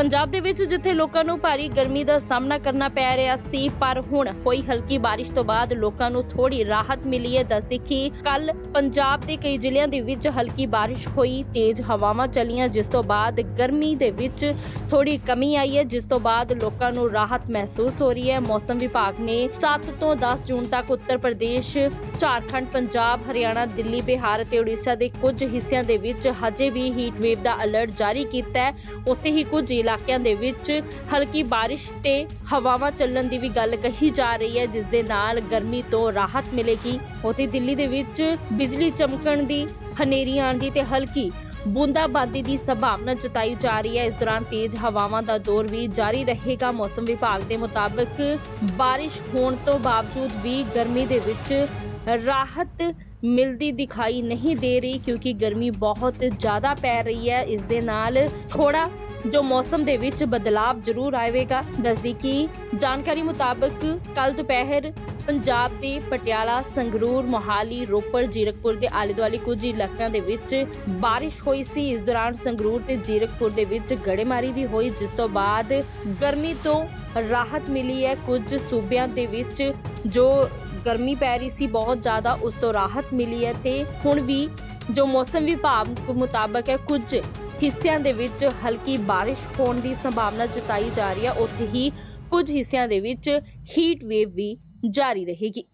पंजाब दे विच जिथे लोकां नूं भारी गर्मी दा सामना करना पै रिहा सी, पर हुण होई हल्की बारिश तो बाद लोकां नूं थोड़ी राहत मिली है। दस दी कि कल पंजाब दे कई जिलिਆਂ ਦੇ ਵਿੱਚ हल्की बारिश होई, तेज हवावां चलियां, जिस तो बाद गर्मी दे विच थोड़ी कमी आई है, जिस तो बाद लोकां नूं राहत महसूस हो रही है। मौसम विभाग ने 7 ਤੋਂ 10 जून तक उत्तर प्रदेश, झारखंड, पंजाब, हरियाणा, दिल्ली, बिहार ते उड़ीसा ਦੇ ਕੁਝ ਹਿੱਸਿਆਂ ਦੇ ਵਿੱਚ ਹਜੇ ਵੀ ਹੀਟ ਵੇਵ ਦਾ ਅਲਰਟ ਜਾਰੀ ਕੀਤਾ ਹੈ। ਉੱਥੇ ਹੀ ਕੁਝ ਇਲਾਕਿਆਂ ਦੇ ਵਿੱਚ ਹਲਕੀ ਬਾਰਿਸ਼ ਤੇ ਹਵਾਵਾਂ ਚੱਲਣ ਦੀ ਵੀ ਗੱਲ ਕਹੀ ਜਾ ਰਹੀ ਹੈ, ਜਿਸ ਦੇ ਨਾਲ ਗਰਮੀ ਤੋਂ ਰਾਹਤ ਮਿਲੇਗੀ। ਉੱਥੇ ਦਿੱਲੀ ਦੇ ਵਿੱਚ ਬਿਜਲੀ ਚਮਕਣ ਦੀ, ਹਨੇਰੀ ਆਉਣ ਦੀ ਤੇ ਹਲਕੀ ਬੂੰਦਾਬਾਂਦੀ ਦੀ ਸੰਭਾਵਨਾ ਜਤਾਈ ਜਾ ਰਹੀ ਹੈ। ਇਸ ਦੌਰਾਨ ਤੇਜ਼ ਹਵਾਵਾਂ ਦਾ ਦੌਰ ਵੀ ਜਾਰੀ ਰਹੇਗਾ। ਮੌਸਮ ਵਿਭਾਗ ਦੇ ਮੁਤਾਬਕ ਬਾਰਿਸ਼ ਹੋਣ ਤੋਂ ਬਾਵਜੂਦ ਵੀ ਗਰਮੀ ਦੇ ਵਿੱਚ ਰਾਹਤ ਮਿਲਦੀ ਦਿਖਾਈ ਨਹੀਂ ਦੇ ਰਹੀ, ਕਿਉਂਕਿ ਗਰਮੀ ਬਹੁਤ ਜ਼ਿਆਦਾ ਪੈ ਰਹੀ ਹੈ। ਇਸ ਦੇ ਨਾਲ ਥੋੜਾ जो मौसम दे विच बदलाव जरूर आएगा। दसदी कि जानकारी मुताबिक कल दोपहर पंजाब दे पटियाला, संगरूर, मोहाली, रोपड़, जीरकपुर दे आले दुआले कुछ इलाकों दे विच बारिश हुई सी। इस दौरान संगरूर ते जीरकपुर दे विच गड़ेमारी भी हुई, जिस तो बाद गर्मी तो राहत मिली है। कुछ सूबियां दे विच जो गर्मी पै रही सी बहुत ज़्यादा, उस तो राहत मिली है। ते हुण भी जो मौसम विभाग मुताबिक है कुछ ਹਿੱਸਿਆਂ ਦੇ ਵਿੱਚ ਹਲਕੀ ਬਾਰਿਸ਼ ਹੋਣ ਦੀ ਸੰਭਾਵਨਾ ਜਤਾਈ ਜਾ ਰਹੀ ਹੈ। ਉੱਥੇ ਹੀ ਕੁਝ ਹਿੱਸਿਆਂ ਦੇ ਵਿੱਚ ਹੀਟ ਵੇਵ ਵੀ ਜਾਰੀ ਰਹੇਗੀ।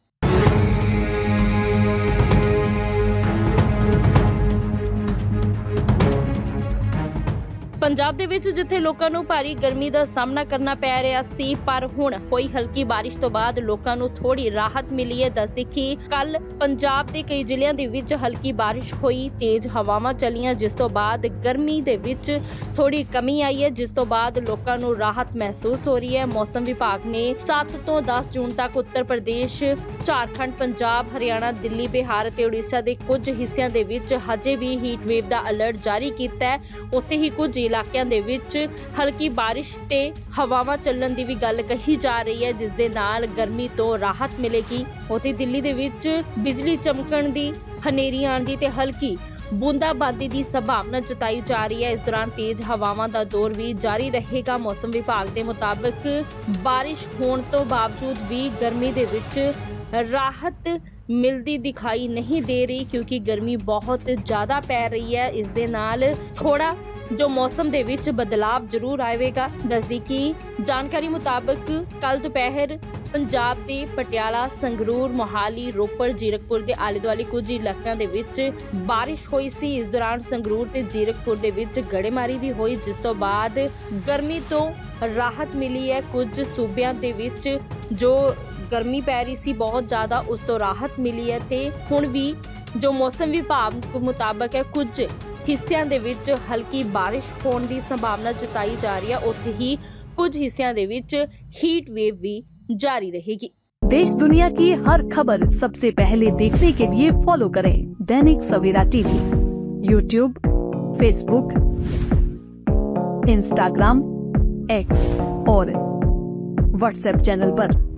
पंजाब दे विच जिथे लोकां नूं भारी गर्मी दा सामना करना पै रिहा सी, पर हुण होई हल्की बारिश तो बाद लोकां नूं थोड़ी राहत मिली है। दस दी कि कल पंजाब दे कई जिलिਆਂ ਦੇ ਵਿੱਚ हल्की बारिश होई, तेज हवावां चलियां, जिस तो बाद गर्मी दे विच थोड़ी कमी आई है, जिस तो बाद लोकां नूं राहत महसूस हो रही है। मौसम विभाग ने 7 ਤੋਂ 10 जून तक उत्तर प्रदेश, झारखंड, पंजाब, हरियाणा, दिल्ली, बिहार ते उड़ीसा ਦੇ ਕੁਝ ਹਿੱਸਿਆਂ ਦੇ ਵਿੱਚ ਹਜੇ ਵੀ ਹੀਟ ਵੇਵ ਦਾ ਅਲਰਟ ਜਾਰੀ ਕੀਤਾ ਹੈ। ਉੱਥੇ ਹੀ ਕੁਝ ਇਲਾਕਿਆਂ ਦੇ ਵਿੱਚ ਹਲਕੀ ਬਾਰਿਸ਼ ਤੇ ਹਵਾਵਾਂ ਚੱਲਣ ਦੀ ਵੀ ਗੱਲ ਕਹੀ ਜਾ ਰਹੀ ਹੈ, ਜਿਸ ਦੇ ਨਾਲ ਗਰਮੀ ਤੋਂ ਰਾਹਤ ਮਿਲੇਗੀ। ਉੱਥੇ ਦਿੱਲੀ ਦੇ ਵਿੱਚ ਬਿਜਲੀ ਚਮਕਣ ਦੀ, ਹਨੇਰੀ ਆਉਣ ਦੀ ਤੇ ਹਲਕੀ ਬੂੰਦਾਬਾਂਦੀ ਦੀ ਸੰਭਾਵਨਾ ਜਤਾਈ ਜਾ ਰਹੀ ਹੈ। ਇਸ ਦੌਰਾਨ ਤੇਜ਼ ਹਵਾਵਾਂ ਦਾ ਦੌਰ ਵੀ ਜਾਰੀ ਰਹੇਗਾ। ਮੌਸਮ ਵਿਭਾਗ ਦੇ ਮੁਤਾਬਕ ਬਾਰਿਸ਼ ਹੋਣ ਤੋਂ ਬਾਵਜੂਦ ਵੀ ਗਰਮੀ ਦੇ ਵਿੱਚ ਰਾਹਤ ਮਿਲਦੀ ਦਿਖਾਈ ਨਹੀਂ ਦੇ ਰਹੀ, ਕਿਉਂਕਿ ਗਰਮੀ ਬਹੁਤ ਜ਼ਿਆਦਾ ਪੈ ਰਹੀ ਹੈ। ਇਸ ਦੇ ਨਾਲ ਥੋੜਾ जो मौसम दे विच बदलाव जरूर आएगा। दसदी कि जानकारी मुताबिक कल दोपहर पंजाब दे पटियाला, संगरूर, मोहाली, रोपड़, जीरकपुर दे आले दुआले कुछ इलाकों दे विच बारिश हुई सी। इस दौरान संगरूर ते जीरकपुर दे विच गड़ेमारी भी हुई, जिस तो बाद गर्मी तो राहत मिली है। कुछ सूबियां दे विच जो गर्मी पै रही सी बहुत ज़्यादा, उस तो राहत मिली है। ते हुण भी जो मौसम विभाग मुताबिक है कुछ ਹਿੱਸਿਆਂ ਦੇ ਵਿੱਚ ਹਲਕੀ ਬਾਰਿਸ਼ ਹੋਣ ਦੀ ਸੰਭਾਵਨਾ ਜਤਾਈ ਜਾ ਰਹੀ ਹੈ। ਉੱਥੇ ਹੀ ਕੁਝ ਹਿੱਸਿਆਂ ਦੇ ਵਿੱਚ ਹੀਟ ਵੇਵ ਵੀ ਜਾਰੀ ਰਹੇਗੀ। देश दुनिया की हर खबर सबसे पहले देखने के लिए फॉलो करें Dainik Savera TV, YouTube, Facebook, Instagram, X और व्हाट्सएप चैनल पर।